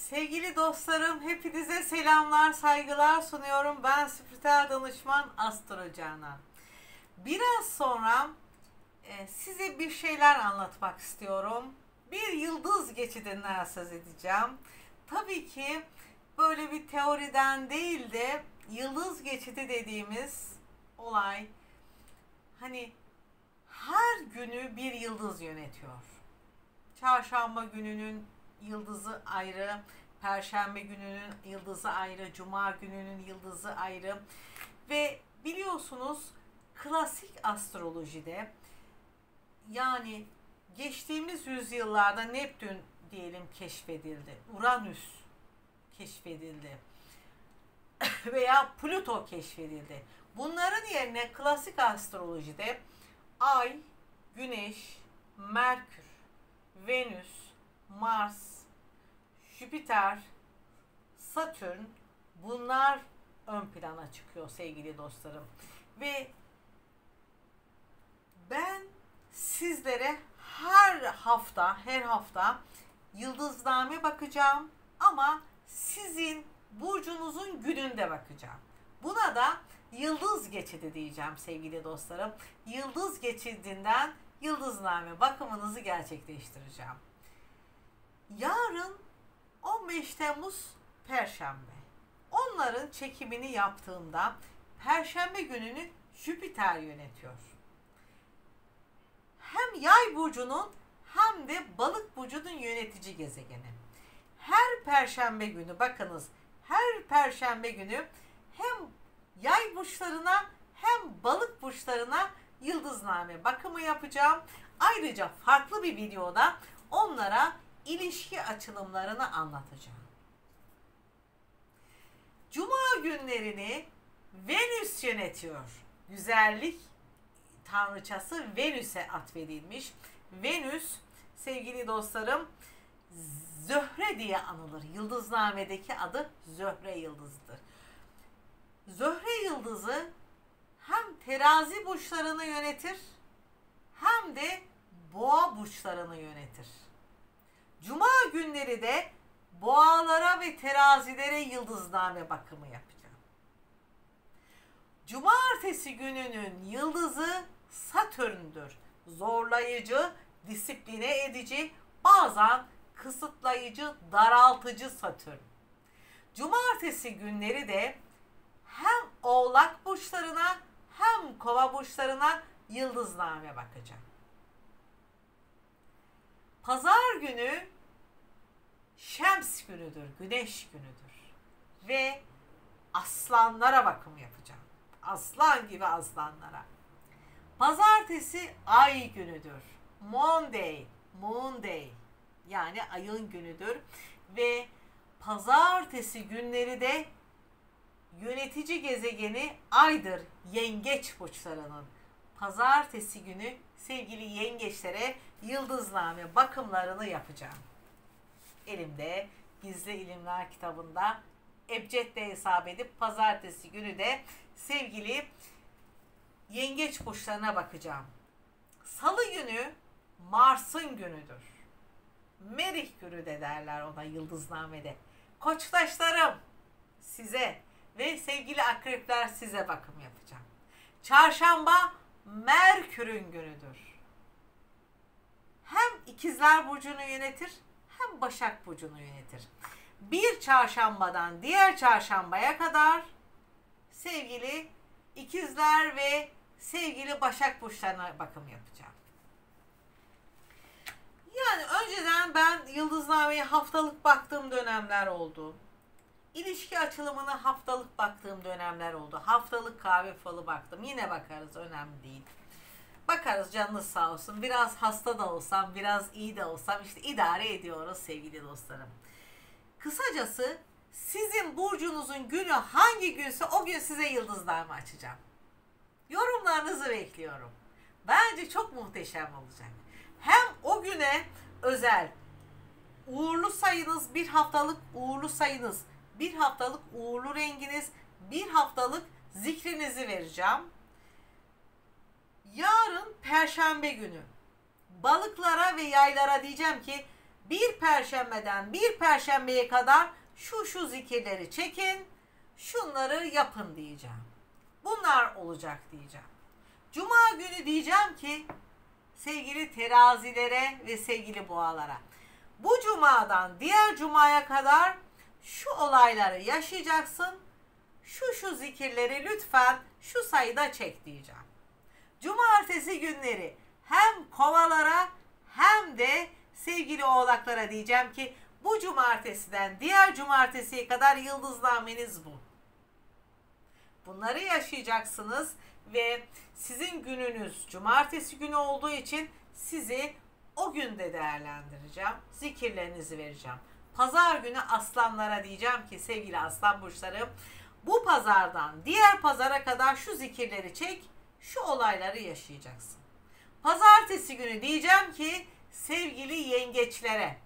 Sevgili dostlarım, hepinize selamlar, saygılar sunuyorum. Ben spiritüel danışman Astro Canan. Biraz sonra size bir şeyler anlatmak istiyorum. Bir yıldız geçidinden söz edeceğim. Tabii ki böyle bir teoriden değil de yıldız geçidi dediğimiz olay hani her günü bir yıldız yönetiyor. Çarşamba gününün yıldızı ayrı, Perşembe gününün yıldızı ayrı, Cuma gününün yıldızı ayrı ve biliyorsunuz klasik astrolojide yani geçtiğimiz yüzyıllarda Neptün diyelim keşfedildi, Uranüs keşfedildi veya Plüto keşfedildi. Bunların yerine klasik astrolojide Ay, Güneş, Merkür, Venüs, Mars, Jüpiter, Satürn bunlar ön plana çıkıyor sevgili dostlarım. Ve ben sizlere her hafta yıldızname bakacağım ama sizin burcunuzun gününde bakacağım. Buna da yıldız geçidi diyeceğim sevgili dostlarım. Yıldız geçidinden yıldızname bakımınızı gerçekleştireceğim. Yarın 15 Temmuz Perşembe. Onların çekimini yaptığımda Perşembe gününü Jüpiter yönetiyor. Hem Yay burcunun hem de Balık burcunun yönetici gezegeni. Her Perşembe günü bakınız, her Perşembe günü hem Yay burçlarına hem Balık burçlarına yıldızname bakımı yapacağım. Ayrıca farklı bir videoda onlara ilişki açılımlarını anlatacağım. Cuma günlerini Venüs yönetiyor. Güzellik tanrıçası Venüs'e atfedilmiş. Venüs sevgili dostlarım Zöhre diye anılır. Yıldıznamedeki adı Zöhre yıldızıdır. Zöhre yıldızı hem terazi burçlarını yönetir hem de boğa burçlarını yönetir. Cuma günleri de boğalara ve terazilere yıldızname bakımı yapacağım. Cumartesi gününün yıldızı Satürn'dür. Zorlayıcı, disipline edici, bazen kısıtlayıcı, daraltıcı Satürn. Cumartesi günleri de hem Oğlak burçlarına hem Kova burçlarına yıldızname bakacağım. Pazar günü Şems günüdür, güneş günüdür. Ve aslanlara bakım yapacağım. Aslan gibi aslanlara. Pazartesi ay günüdür. Monday, moon day. Yani ayın günüdür. Ve pazartesi günleri de yönetici gezegeni aydır yengeç burçlarının. Pazartesi günü sevgili yengeçlere yıldızname bakımlarını yapacağım. Elimde Gizli İlimler kitabında ebcedle hesap edip pazartesi günü de sevgili yengeç burçlarına bakacağım. Salı günü Mars'ın günüdür. Merih günü de derler ona yıldıznamede. Koçtaşlarım size ve sevgili akrepler size bakım yapacağım. Çarşamba Merkür'ün günüdür. Hem İkizler burcunu yönetir hem Başak burcunu yönetir. Bir çarşambadan diğer çarşambaya kadar sevgili İkizler ve sevgili Başak burçlarına bakım yapacağım. Yani önceden ben yıldıznameyi haftalık baktığım dönemler oldu. İlişki açılımını haftalık baktığım dönemler oldu. Haftalık kahve falı baktım. Yine bakarız, önemli değil. Bakarız, canınız sağ olsun. Biraz hasta da olsam, biraz iyi de olsam işte idare ediyoruz sevgili dostlarım. Kısacası sizin burcunuzun günü hangi günse o gün size yıldızname açacağım. Yorumlarınızı bekliyorum. Bence çok muhteşem olacak. Hem o güne özel uğurlu sayınız, bir haftalık uğurlu sayınız, bir haftalık uğurlu renginiz, bir haftalık zikrinizi vereceğim. Yarın Perşembe günü balıklara ve yaylara diyeceğim ki bir perşembeden bir perşembeye kadar şu zikirleri çekin, şunları yapın diyeceğim. Bunlar olacak diyeceğim. Cuma günü diyeceğim ki sevgili terazilere ve sevgili boğalara, bu cumadan diğer cumaya kadar şu olayları yaşayacaksın, şu zikirleri lütfen şu sayıda çek diyeceğim. Cumartesi günleri hem kovalara hem de sevgili oğlaklara diyeceğim ki bu cumartesiden diğer cumartesiye kadar yıldıznameniz bu. Bunları yaşayacaksınız ve sizin gününüz cumartesi günü olduğu için sizi o günde değerlendireceğim. Zikirlerinizi vereceğim. Pazar günü aslanlara diyeceğim ki sevgili aslan burçlarım, bu pazardan diğer pazara kadar şu zikirleri çek, şu olayları yaşayacaksın. Pazartesi günü diyeceğim ki sevgili yengeçlere,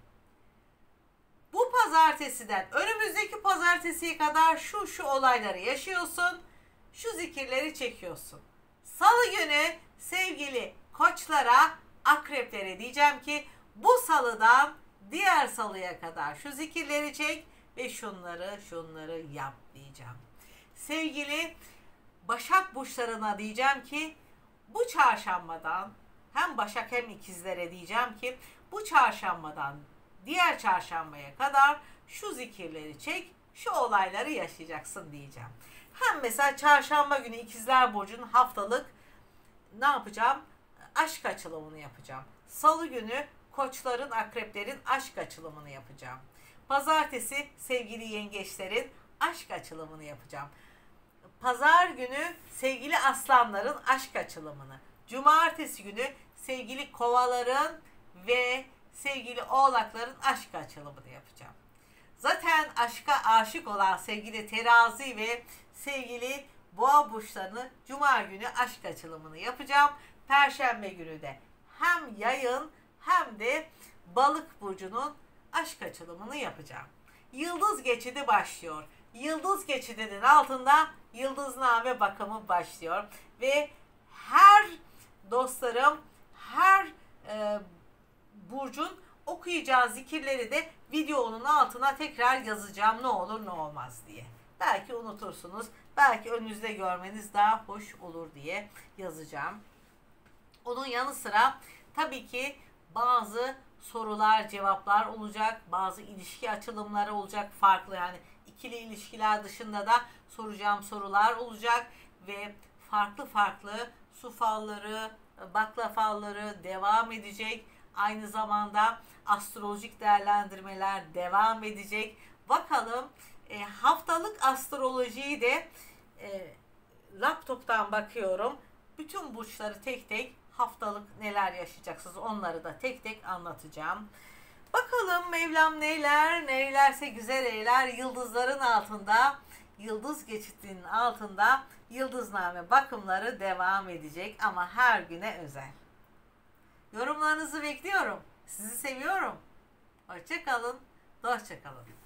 bu pazartesiden önümüzdeki pazartesiye kadar şu olayları yaşıyorsun, şu zikirleri çekiyorsun. Salı günü sevgili koçlara, akreplere diyeceğim ki bu salıdan diğer salıya kadar şu zikirleri çek ve şunları yap diyeceğim. Sevgili Başak burçlarına diyeceğim ki bu çarşambadan hem Başak hem ikizlere diyeceğim ki bu çarşambadan diğer çarşambaya kadar şu zikirleri çek, şu olayları yaşayacaksın diyeceğim. Hem mesela çarşamba günü ikizler burcunun haftalık ne yapacağım? Aşk açılımını yapacağım. Salı günü koçların, akreplerin aşk açılımını yapacağım. Pazartesi sevgili yengeçlerin aşk açılımını yapacağım. Pazar günü sevgili aslanların aşk açılımını. Cumartesi günü sevgili kovaların ve sevgili oğlakların aşk açılımını yapacağım. Zaten aşka aşık olan sevgili terazi ve sevgili boğa burçlarını cuma günü aşk açılımını yapacağım. Perşembe günü de hem yayın hem de balık burcunun aşk açılımını yapacağım. Yıldız geçidi başlıyor. Yıldız geçidinin altında yıldızname bakımı başlıyor. Ve her dostlarım, her burcun okuyacağı zikirleri de videonun altına tekrar yazacağım ne olur ne olmaz diye. Belki unutursunuz, belki önünüzde görmeniz daha hoş olur diye yazacağım. Onun yanı sıra tabii ki bazı sorular, cevaplar olacak, bazı ilişki açılımları olacak farklı, yani ikili ilişkiler dışında da soracağım sorular olacak ve farklı su falları, bakla falları devam edecek. Aynı zamanda astrolojik değerlendirmeler devam edecek. Bakalım haftalık astrolojiyi de laptoptan bakıyorum. Bütün burçları tek tek haftalık neler yaşayacaksınız onları da tek tek anlatacağım. Bakalım Mevlam neylerse güzel eyler. Yıldızların altında, yıldız geçitinin altında yıldızname bakımları devam edecek ama her güne özel. Yorumlarınızı bekliyorum. Sizi seviyorum. Hoşça kalın. Dostça kalın.